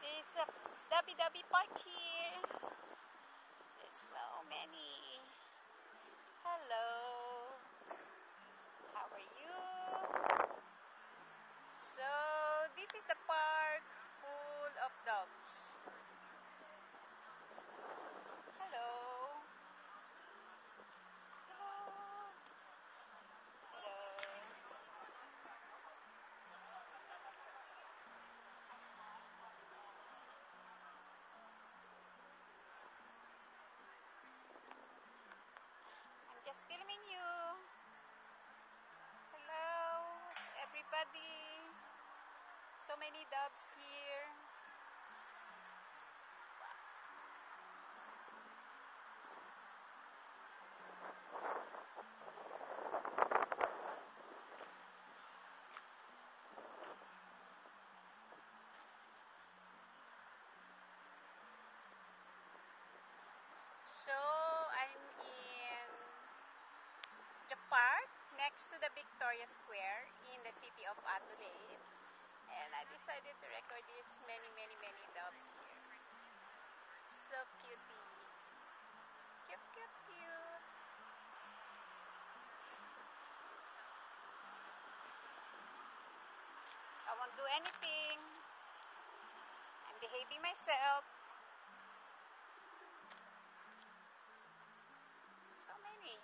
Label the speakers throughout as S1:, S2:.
S1: There's a Dubby Dubby Park here. There's so many. Hello. How are you? So, this is the park full of dogs. Hello. Hello. Hello. I'm just filming you. Hello, everybody. So many doves here. So, I'm in the park next to the Victoria Square in the city of Adelaide. And I decided to record these many doves here. So cutie. Cute, cute, cute. I won't do anything. I'm behaving myself. So many.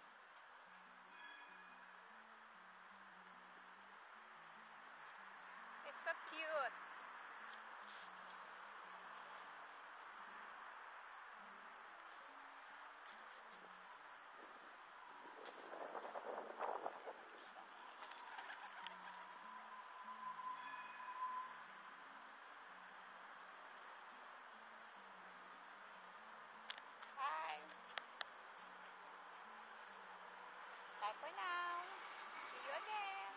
S1: It's so cute. Hi. Bye for now. See you again.